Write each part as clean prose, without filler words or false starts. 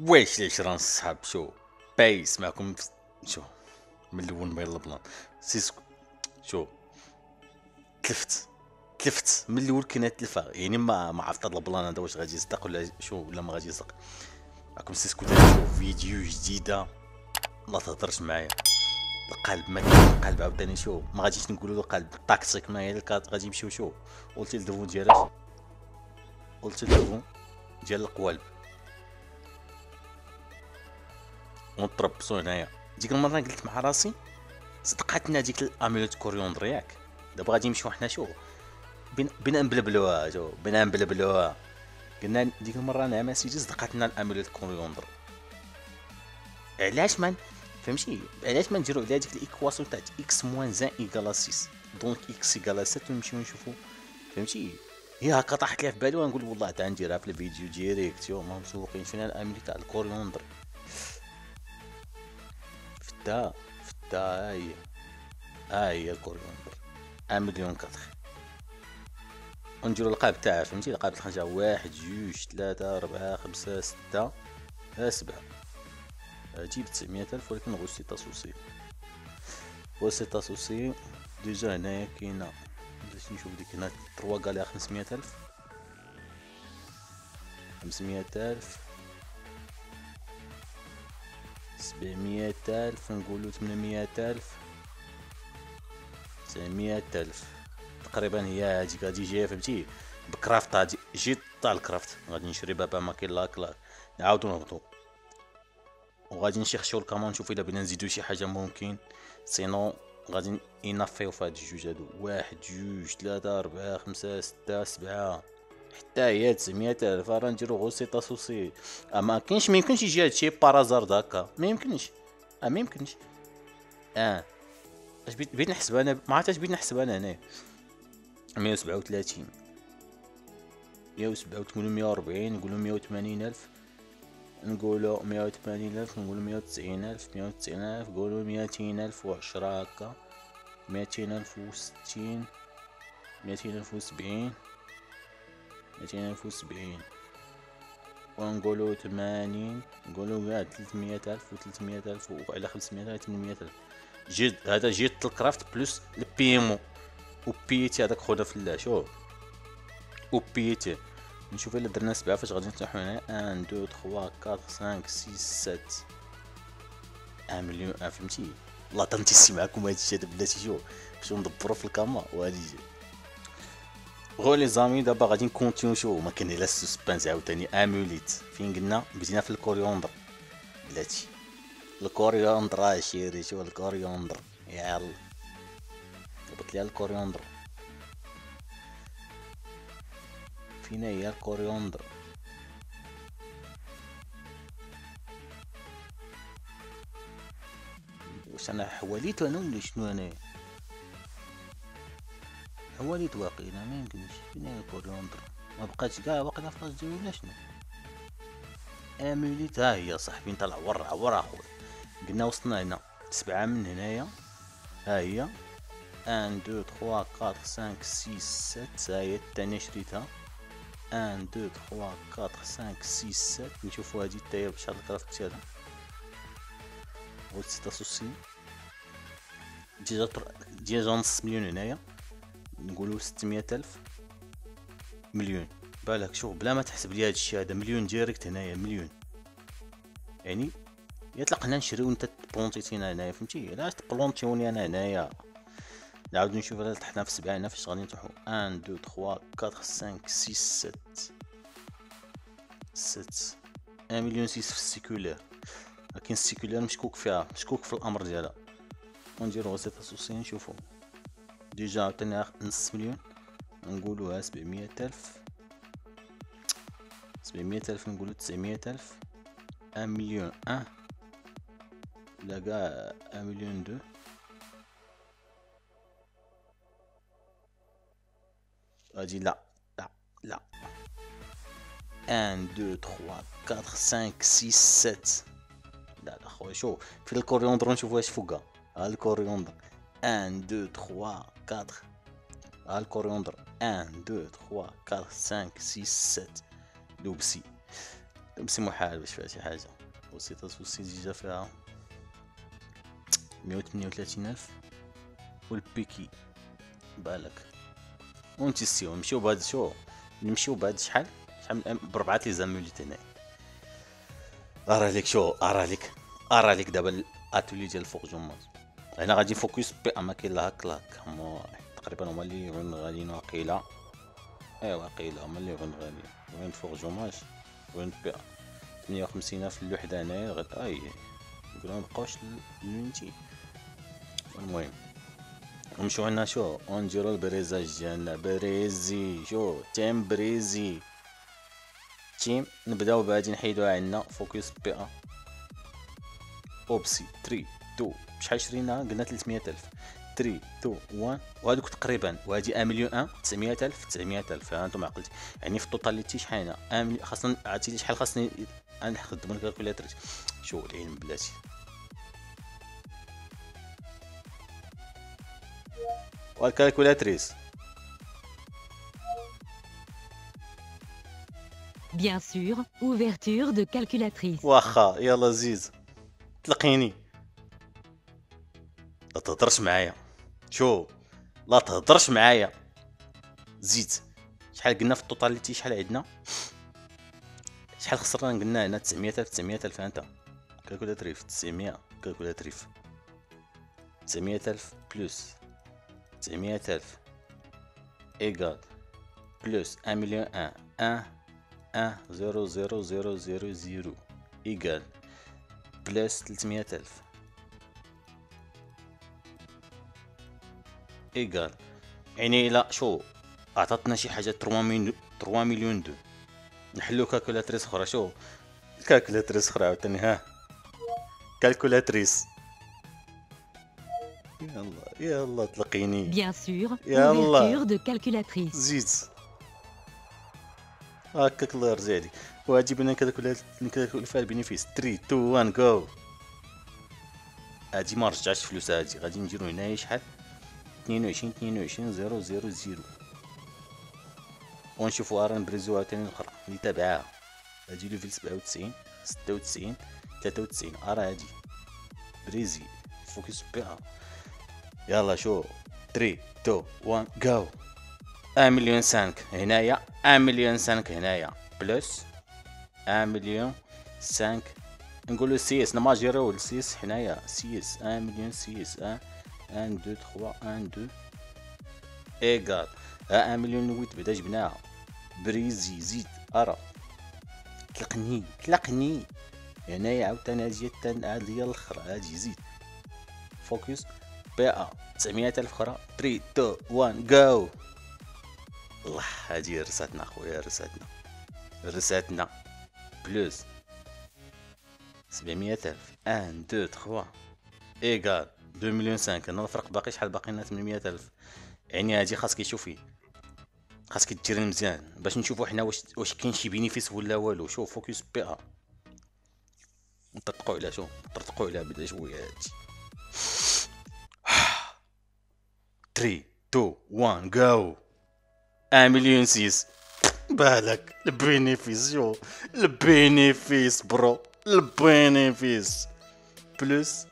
واش العشرة الصحاب شو بايس معكم شو من الاول بين البلان سيسكو شو تلفت من الاول كنا تلفا يعني ما عرفت هاد البلان هذا واش غادي يصدق ولا شو ولا ما غادي يصدق. راكم سيسكو داير فيديو جديده لا تهضرش معايا القلب ما كاين القلب عاوتاني شو ما غاديش نقولوا القلب طاكسيك ما هي غادي يمشيو شو قلتي الدوفون ديالاش قلتي الدوفون ديال القوالب ونطربصو هنايا. ديك المره قلت مع راسي صدقاتنا ديك الاميلوت كوريوندر ياك دابا غادي نمشيو حنا شو بينا نبلبلوها شو بينا نبلبلوها. قلنا ديك المره انا مع سيدي صدقاتنا الاميلوت كوريوندر علاش ما فهمتي علاش ما نديرو عليها ديك الايكواسيون تاع اكس موان زان ايكالا 6 دونك اكس ايكالا 7 ونمشيو نشوفو فهمتي. هي هكا طاحت لي في بالي ونقول والله تا نديرها في الفيديو ديريكت يوم ما مسوقين فينا الاميلوت تاع الكوريوندر فتا ها هي الكوريوندر 1,000,000 ونديرو القاب تاعها فهمتي القاب الخنجة 1 2 3 4 5 6 7 هادي ب900,000 ولكن غو سيت اسوسي وسيت اسوسي ديجا هنايا كاينة باش نشوف ديك هنا 3 كاليا 500,000 500,000 700,000 نقولو 800,000 900,000 تقريبا هي هاديك غادي جايه فهمتي بكرافت هادي جيت تاع الكرافت غادي نشري بابا ماكين لاك نعاودو نهبطو وغادي نشيخشيو كمان نشوف الا بغينا نزيدو شي حاجه ممكن سينو غادي ينفيو في هاد الجوج هادو 1 2 3 4 5 6 7 حتى هي 900,000 راه نديرو غو سيتا سوسي. ما كاينش ما يمكنش يجي هادشي بارازار داكا ما يمكنش ما يمكنش اش بغيت نحسب انا ما عرفتش بغيت نحسب انا هنايا 137 187 140 نقولو 180,000 نقولو 180,000 نقولو 190,000 190,000 نقولو 200,010 هكا 200,060 200,070 200,070 ونقولو 80 نقولو كاع 300,000 و 300,000 وعلى 500,000 800,000 جيت هذا جيت الكرافت بلس البيمو وبيتي هذاك خونا في الله شوف وبيتي نشوف الا درنا 7 فاش غادي نفتحو هنا 1 2 3 4 5 6 7 1,000,000 فهمتي والله تنتسي معكم هادشي هذا بلاتي شوف باش ندبرو في الكاما وهادي غو لي زامي دابا غادي نكونتينيو شو ما كاين لا السسبانس عاوتاني اموليت فين قلنا بدينا في الكوريوندر بلاتي الكوريوندر شيري شو الكوريوندر يلا ضبط لي الكوريوندر فين هي الكوريوندر واش انا حواليت انا ولا شنو انا حواليت واقيلا ما يمكنش فين هي الكوريوندر ما بقاتش كاع واقيلا في راسي ولا شنو اموليت ها هي صاحبي نتا العور اخويا قلنا وصلنا هنا 7 من هنايا ها هي 1 2 3 4 5 6 7 ها هي الثانية شريتها 1 2 3 4 5 6 7 نشوفو هادي التاير بشحال الكرافت ديالها و 66 ديجا نص مليون هنايا نقولو 600,000 مليون بالك شوف بلا ما تحسب لي هادشي هذا مليون ديريكت هنايا مليون يعني يطلقنا نشريو نتا تبلونتيتينا هنايا فهمتي علاش تبلونتيوني انا هنايا نعاودو نشوف الا طحنا في 7 هنا فاش غادي نطيحو 1 2 3 4 5 6 7 6 1,000,000 6 في السيكولير لكن السيكولير مشكوك فيها مشكوك في الامر ديالها ونديرو غسيط اسوسي نشوفو ديجا عاوتاني نص مليون نقولوها 700,000 700,000 نقولو 900,000 1,000,000 لا كاع 1,000,000 هادي لا 1 2 3 4 5 6 7 لا خويا شوف في الكوريوندر نشوفو واش فوقها ها الكوريوندر 1 2 3 4 ها الكوريوندر 1 2 3 4 5 6 7 دوبسي بس محال باش فيها شي حاجه. وسيطة سوسي جيجا فيها 138,000. والبيكي بالك ونتيستيو نمشيو بهاد شو نمشيو بهاد شحال ب4 لي زاموليت هنا. ارى لك شو ارى لك دابا الاتولي ديال فوق جماز هنا غادي فوكس بي ما كاين لا هكلاك. هما تقريبا هما اللي غاديين واقيلا. ايوا واقيلا هما اللي غاديين وين فوق جماج وين بي 58,000 الوحده هنايا نقولو مبقاوش لونتي. المهم نمشيو عندنا شو ونديرو البريزاج ديالنا. بريزي شو تيم بريزي تيم. نبداو بهادي نحيدوها عندنا فوكس بي ا اوبسي 3 2 بشحال شرينا قلنا 300,000 3 2 1 وهادوك تقريبا وهادي 1,000,000 900,000 ها انتم عقلتي يعني في التوتاليتي شحال هنا خاصنا عرفتي شحال خاصني نخدم الكالكولاتريس. شو العلم بلاتي والكالكولاتريس. Bien sûr, ouverture de calculatrice. واخا يلا زيز تلقيني. لا تهضرش معايا شو لا تهضرش معايا. زيد شحال قلنا في التوتاليتي شحال عندنا شحال خسرنا قلنا هنا 900,000 انت كالكولاتريف 900 كالكولاتريف 900,000 بلس 900,000 ايكال بلس 1,000,000 1 0 0 0 0 0 ايكال بلس 300,000 ايكال يعني لا شو عطاتنا شي حاجه 3 مليون دو. نحلو كالكولاتريس اخرى. شو الكالكولاتريس اخرى عاوتاني ها كالكولاتريس. يلا تلقيني. Bien sûr, يلا. ouverture de calculatrice. زيد هكاك الله يرضي عليك. وغادي بنا نكالكولي فيها البينيفيس 3 2 1 جو. هادي ما رجعتش فلوس هادي غادي نديرو هنايا شحال 22 0 0 0 ونشوفو ارا نبريزو عاوتاني الاخرى اللي تابعاها. هادي ليفل 97 96 93 ارا هادي بريزي فوكس بيها. يلا شو 3 2 1 جو. 1,500,000 هنايا 1,500,000 هنايا بلس 1,500,000 نقولو سيس نماجيرو السيس هنايا سيس 1,000,000 سيس 1 2 3 1 2 ايكال 1,000,008 بعدا جبناها. بريزي زيد ارا تلقني هنايا عاوتاني هادي هي الاخر هادي زيد فوكس بي ا 900,000 اخرى 3 2 1 جو. الله هادي رساتنا اخويا رساتنا بلس 700,000 1 2 3 ايكال 2,500,000. انا الفرق باقي شحال باقي لنا 800,000 يعني هادي خاصك تشوفي خاصك ديري مزيان باش نشوفو حنا واش كاين شي بينيفيس ولا والو. شوف فوكس بي ا نطرطقو على بدا شويه هادي 3 2 1 جو. 1,600,000 بالك البينيفيس. شو البينيفيس برو البينيفيس بلس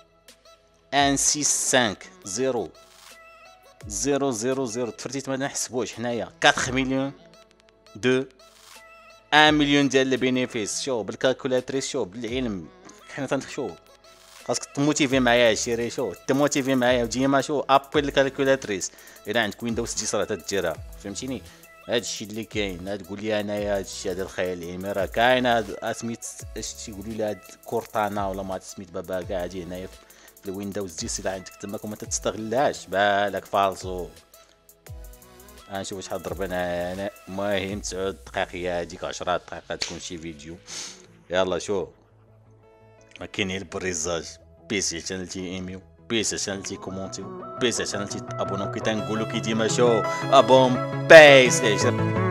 1,650 0 0 0 0 تفرتيت ما نحسبوش حنايا 4 مليون دو 1 مليون ديال البينيفيس. شو بالكالكولاتريس شو بالعلم حنا تنشوف خاصك تموتيفي معايا شيري. شو تموتيفي معايا ديما شو ابل الكالكولاتريس. الا عندك ويندوز 10 راه تديرها فهمتيني. هادشي اللي كاين. لا تقول لي انايا هادشي هذا الخيال العلمي راه كاين. هاد سميت اش تيقولوا لي هاد كورتانا ولا ما سميت بابا كاع هادي هنايا في الويندوز 10 الا عندك تماك وما تستغلهاش بالك فالصو. نشوف شحال ضربنا انا. المهم 9 دقائق هي هذيك 10 دقائق تكون شي فيديو. يلا شو ما كاين غير البريزاج. بيسي شانل تي ايميو بيسي شانل تي كومونتيو بيسي شانل تي ابونو كي تنقولو كي ديما شو ابون بيس.